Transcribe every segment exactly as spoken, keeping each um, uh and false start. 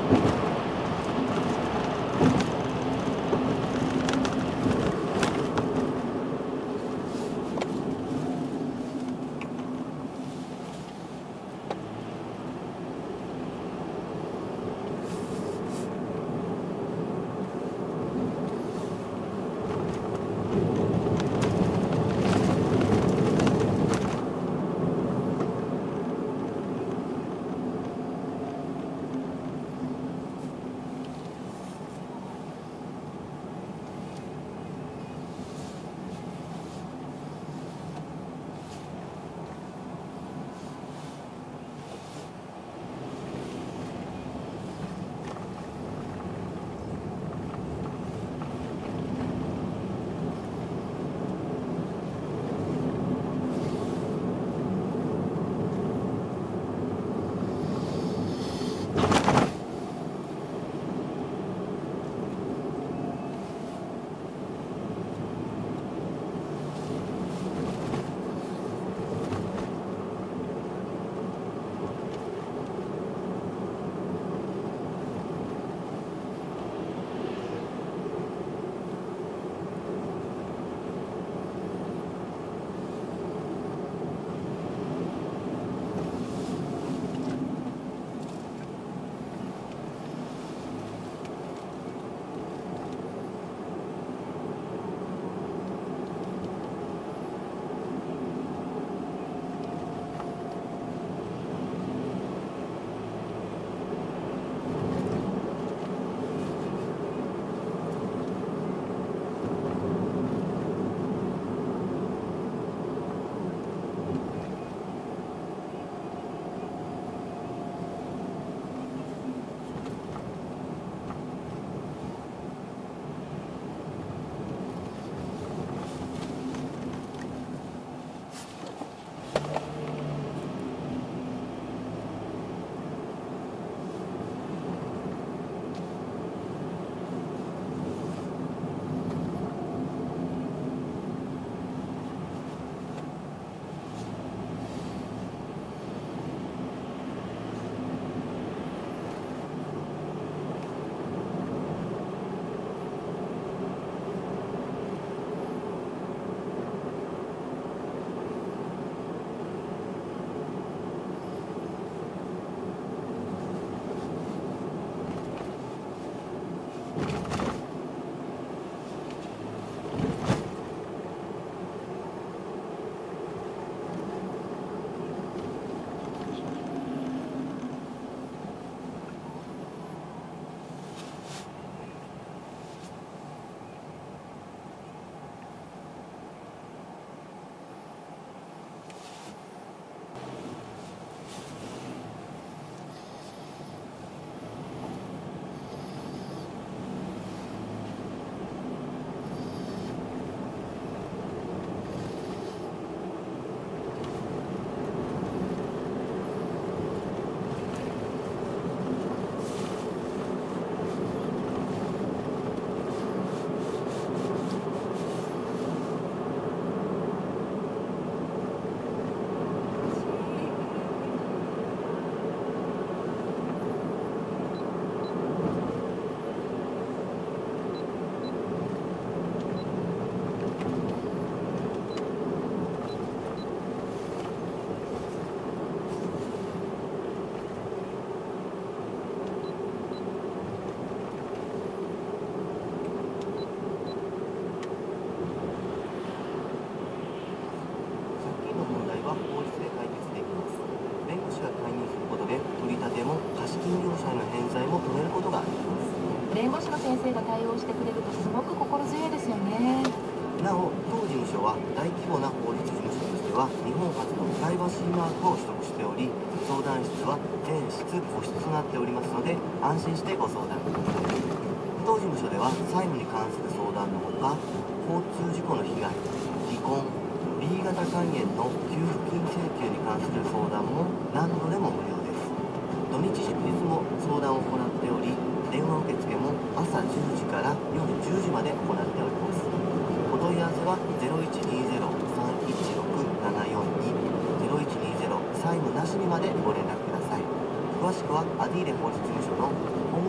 弁護士の先生が対応してくれるとすごく心強いですよね。 なお、当事務所は大規模な法律事務所としては日本初のプライバシーマークを取得しており、相談室は全室個室となっておりますので安心してご相談ください。当事務所では債務に関する相談のほか、交通事故の被害、離婚、B 型肝炎の給付金請求に関する相談も何度でも無料です。土日祝日も相談を行っており、電話受付も朝じゅうじから夜じゅうじまで行っております。お問い合わせはゼロいちにゼロ さんいちろく ななよんに ゼロいちにゼロ 債務なしにまでご連絡ください。詳しくはアディーレ法律事務所のホーム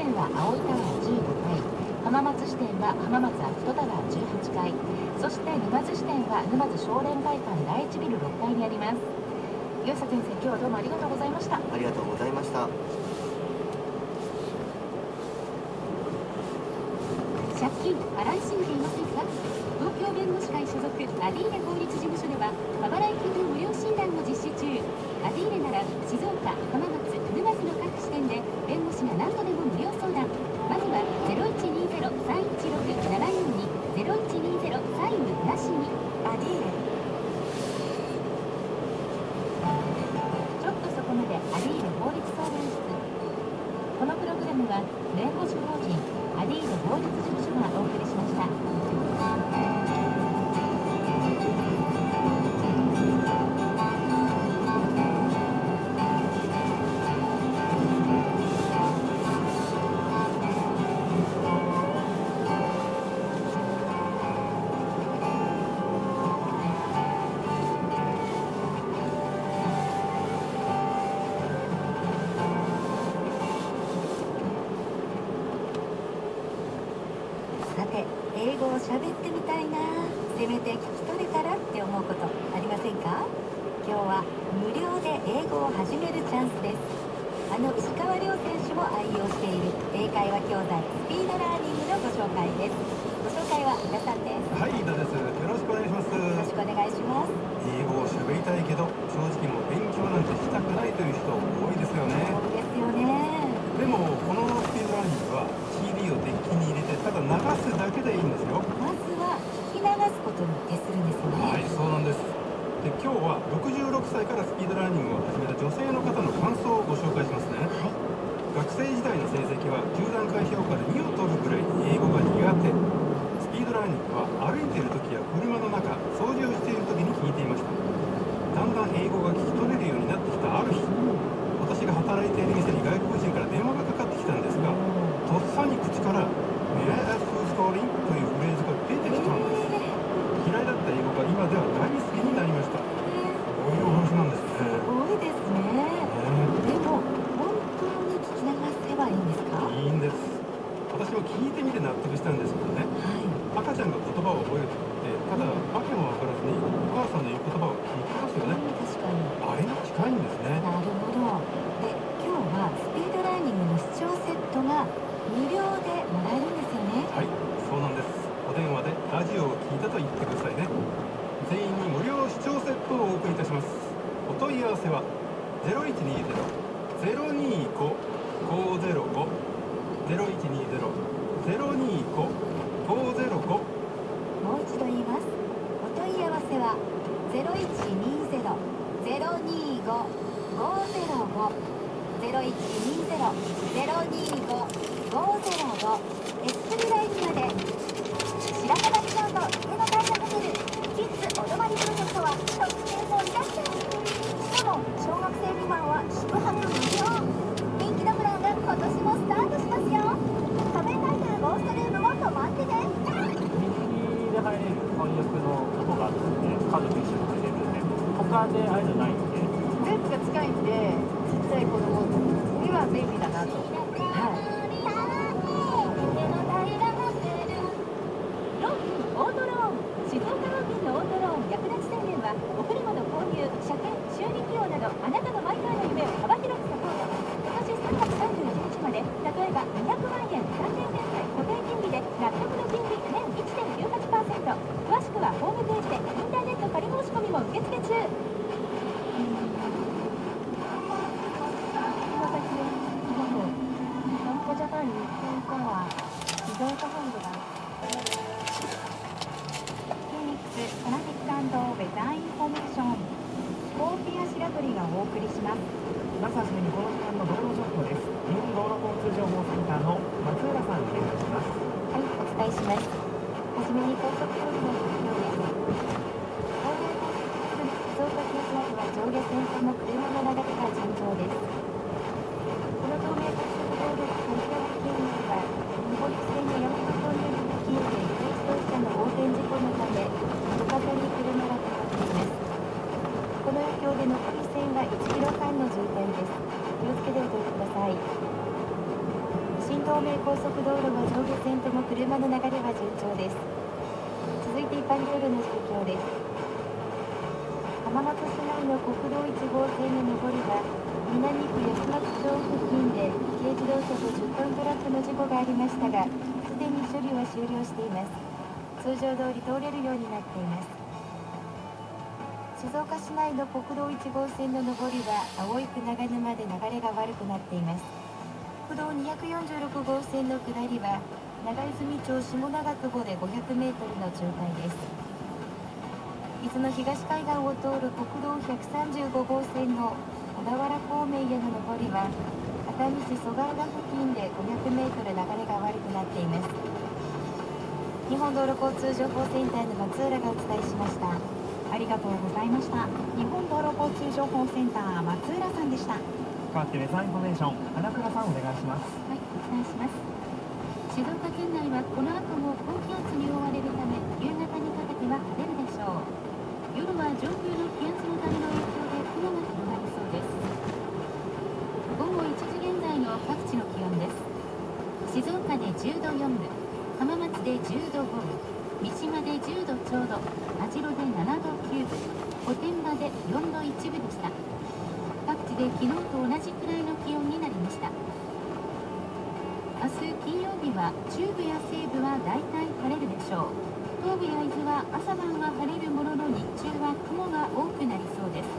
店は青いタワーじゅうごかい、浜松支店は浜松アクトタワーじゅうはちかい、そして沼津支店は沼津商連会館第一ビルろっかいにあります。湯浅先生、今日はどうもありがとうございました。 ありがとうございました。 借金払いすぎていませんか？東京弁護士会所属アディーレ法律事務所では過払い金の無料診断を実施中。アディーレなら静岡、浜松、沼津の各支店で弁護士が何度でも無料相談。まずは ゼロいちにゼロ さんいちろく ななよんに ゼロいちにゼロ 債務なしに。アディーレ。ちょっとそこまでアディーレ法律相談室。このプログラムは弁護士法人アディーレ法律事務所がお送りしました。さて、英語を喋ってみたいな、せめて聞き取れたらって思うことありませんか？今日は無料で英語を始めるチャンスです。あの石川遼選手も愛用している英会話教材スピードラーニングのご紹介です。ご紹介は伊田さんです。 はい、伊田です。よろしくお願いします。 よろしくお願いします。 英語を喋りたいけど、正直もう勉強なんてしたくないという人多いですよね。 そうですよね。 でも、このスピードラーニングは シーディー をデッキに入れてただ流すだけでいいんですよ。 まずは聞き流すことに徹するんですよね。 はい、そうなんです。で、今日はろくじゅうろくさいからスピードラーニングを始めた女性の方の感想をご紹介しますね。 はい。 学生時代の成績はじゅう段階評価でにを取るぐらいに英語が苦手。スピードラーニングは歩いている時や車の中、掃除をしている時に聞いていました。だんだん英語が聞き取れるようになってきたある日、私が働いている店に外国人から電話がかかってきたんですが、とっさに口から「May I ask who's calling?」というフレーズが出てきたんです。嫌いだった英語が今では大好きになりました。こういうお話なんですね。 すごいですね。でも本当に聞き流せばいいんですか？ いいんです。私も聞いてみて納得したんですけどね。 はい。 赤ちゃんが言葉を覚えるときって、ただ訳も分からずにお母さんの言う言葉を聞いてますよね。 確かに。 あれに近いんですね。 なるほど。で、今日はスピードラーニングの視聴セットが無料でもらえるんですよね。 はい、そうなんです。お電話でラジオを聞いたと言ってくださいね。全員に無料視聴セットをお送りいたします。お問い合わせはゼロいちにゼロ ゼロにご ごゼロご ゼロいちにゼロ ゼロにご ごゼロご。 もう一度言います。お問い合わせはゼロいちにゼロ ゼロにご ごゼロご ゼロいちにゼロ ゼロにご ごゼロご。エスプリラインまで。白樺リゾート上野タイムホテルキッズお泊まりプロジェクトは特典盛りだくさん。しかも小学生未満は宿泊無料。人気のプランが今年もスタートしますよ。仮面ライダーゴーストルームも泊まってね。 右で入れる混浴のとこがあるんで、家族一緒に入れるんで、他でああいうのないんで、 全部が近いんで、ちっちゃい子供には便利だなと。はい。 ローンオートローン。静岡ローンのオートローン略奪宣言はお車の購入、車検、修理費用などあなたのマイカーの夢を幅広くサポート。今年さんがつさんじゅういちにちまで、例えばにひゃくまんえんさんねん返済固定金利で納得の金利年 いちてんきゅうはちパーセント。詳しくはホームページでインターネット仮申し込みも受付中。 島崎です。損保ジャパン日本コア自動車本部がフェニックストラフィック&ウェザーインフォメーションスコーピア白鳥がお送りします。 まずはじめにこの時間の道路情報です。日本道路交通情報センターの松浦さんにお願いします。 はい、お伝えします。はじめに高速道路の状況です。東名高速静岡京都は上下線とも車の流れが順調です。この東名高速道路西側付近には日本線の山手トンネル付近で軽自動車の横転事故のため路肩に車が止まっています。この影響で残り線はいちキロかんの渋滞です。気をつけておいてください。新東名高速道路は上下線とも車の流れは順調です。続いて一般道路の状況です。浜松市内の国道いち号線の上りは南区安松町付近で軽自動車とじゅっトントラックの事故がありましたが、すでに処理は終了しています。通常通り通れるようになっています。静岡市内の国道いち号線の上りは葵区長沼で流れが悪くなっています。国道にひゃくよんじゅうろく号線の下りは長泉町下長久保でごひゃくメートルの渋滞です。伊豆の東海岸を通る国道ひゃくさんじゅうご号線の小田原方面への上りは熱海市蘇我浦付近でごひゃくメートル流れが悪くなっています。日本道路交通情報センターの松浦がお伝えしました。 ありがとうございました。日本道路交通情報センター松浦さんでした。 代わってウェザーインフォメーション花倉さんお願いします。 はい、お伝えします。静岡県内はこの後も高気圧に覆われるため夕方にかけては晴れるでしょう。夜は上空の気圧の谷の影響で雲が広がりそうです。午後いちじ現在の各地の気温です。静岡でじゅうどよんぶ、浜松でじゅうどごぶ、三島でじゅうどちょうど、網代でななどきゅうぶ、御殿場でよんどいちぶでした。各地で昨日と同じくらいの気温になりました。明日金曜日は中部や西部は大体晴れるでしょう。東部や伊豆は朝晩は晴れるものの日中は雲が多くなりそうです。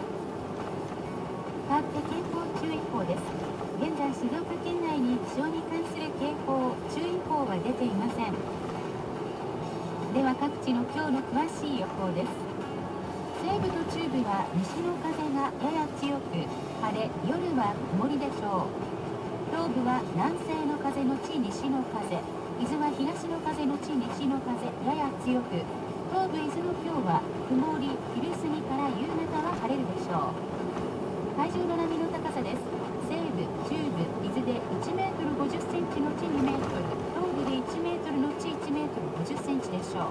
かわって警報注意報です。現在静岡県内に気象に関する警報注意報は出ていません。では各地の今日の詳しい予報です。西部と中部は西の風がやや強く晴れ、夜は曇りでしょう。東部は南西の風のち西の風、伊豆は東の風のち西の風やや強く、東部伊豆の今日は曇り、昼過ぎから夕方は晴れるでしょう。海上の波の高さです。西部、中部、伊豆でいちメートルごじゅっセンチのちにメートル、東部でいちメートルのちいちメートルごじゅっセンチでしょう。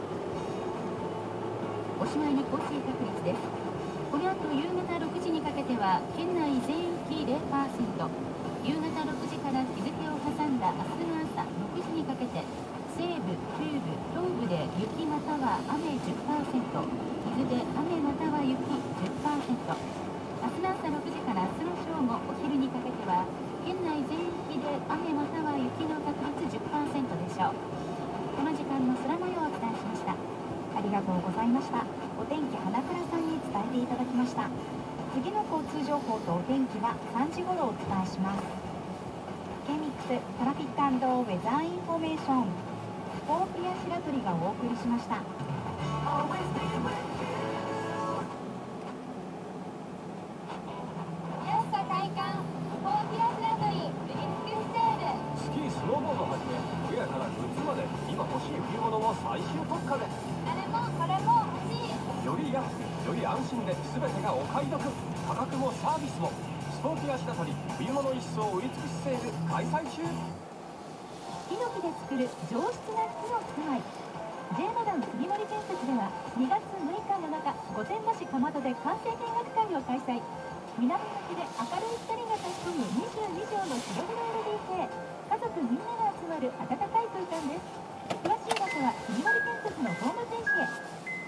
おしまいに降水確率です。この後夕方ろくじにかけては県内全域 ゼロパーセント、夕方ろくじから日付を挟んだ明日の朝ろくじにかけて西部、中部、東部で雪または雨 じゅっパーセント、伊豆で雨または雪 じゅっパーセント、明日の朝ろくじから明日の正午お昼にかけては県内全域で雨または雪の確率 じゅっパーセント でしょう。この時間の空模様をお伝えしました。ありがとうございました。お天気花倉さんに伝えていただきました。次の交通情報とお天気はさんじ頃お伝えします。 ケーミックス トラフィック&ウェザーインフォメーション、スポーピア白鳥がお送りしました。 スキー、スノーボードはじめウェアからグッズまで今欲しい冬物も最終特価で、 あれもこれも欲しい。 より安くより安心で全てがお買い得、価格もサービスもスポーティア白鳥冬物一層売り尽くしセール開催中。 ヒノキで作る上質な木の住まい、 J モダン杉森建設ではにがつむいかの中、御殿場市蒲戸で完成見学会を開催。南向きで明るい光が差し込むにじゅうにじょうの広々 エルディー 系、家族みんなが集まる温かい空間です。詳しい場所は杉森建設のホームページへ。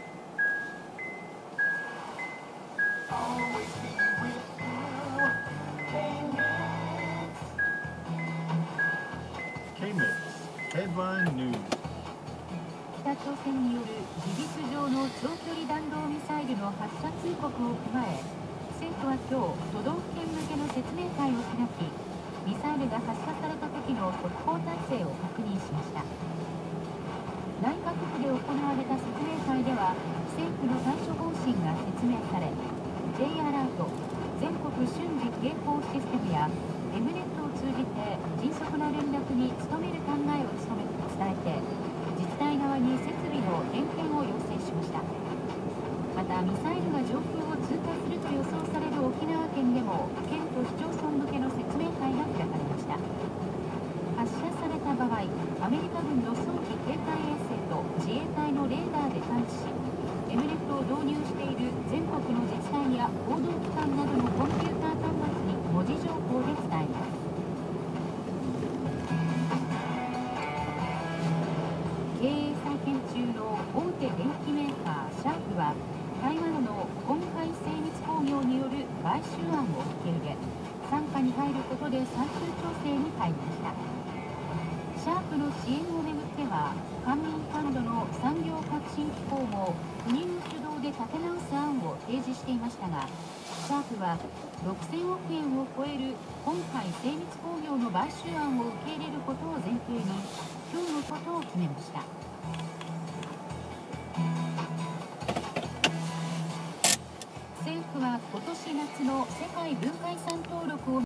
北朝鮮による事実上の長距離弾道ミサイルの発射通告を踏まえ、政府は今日都道府県向けの説明会を開き、ミサイルが発射された時の速報体制を確認しました。内閣府で行われた説明会では政府の対処方針が説明され、 J アラート、全国瞬時警報システムや エムネットを通じて迅速な連絡に努める考えを伝えて、自治体側に設備の点検を要請しました。またミサイルが上空を通過すると予想される沖縄県でも県と市町村向けの説明会が開かれました。発射された場合、アメリカ軍の早期警戒衛星と自衛隊のレーダーで探知し、エムネットを導入している全国の自治体や報道機関などのコンピューター端末に文字情報で伝えます。 で最終調整に入りました。シャープの支援をめぐっては、官民ファンドの産業革新機構も国の主導で立て直す案を提示していましたが、シャープはろくせんおくえんを超える今回精密工業の買収案を受け入れることを前提に今日のことを決めました。政府は今年夏の世界文化遺産登録を